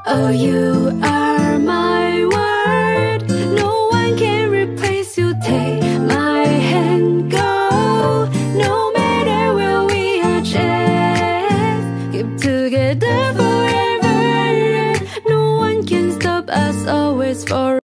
Oh, you are my word. No one can replace you. Take my hand, go. No matter where we are, just keep together forever. No one can stop us, always for